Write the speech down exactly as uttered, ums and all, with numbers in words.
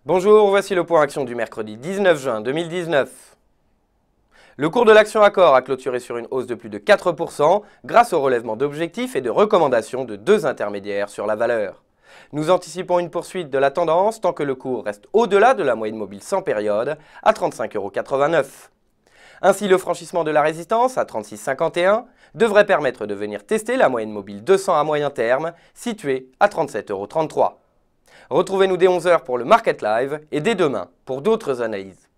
Bonjour, voici le point action du mercredi dix-neuf juin deux mille dix-neuf. Le cours de l'action Accor a clôturé sur une hausse de plus de quatre pour cent grâce au relèvement d'objectifs et de recommandations de deux intermédiaires sur la valeur. Nous anticipons une poursuite de la tendance tant que le cours reste au-delà de la moyenne mobile sans période à trente-cinq euros quatre-vingt-neuf. Ainsi, le franchissement de la résistance à trente-six virgule cinquante et un devrait permettre de venir tester la moyenne mobile deux cents à moyen terme située à trente-sept euros trente-trois. Retrouvez-nous dès onze heures pour le Market Live et dès demain pour d'autres analyses.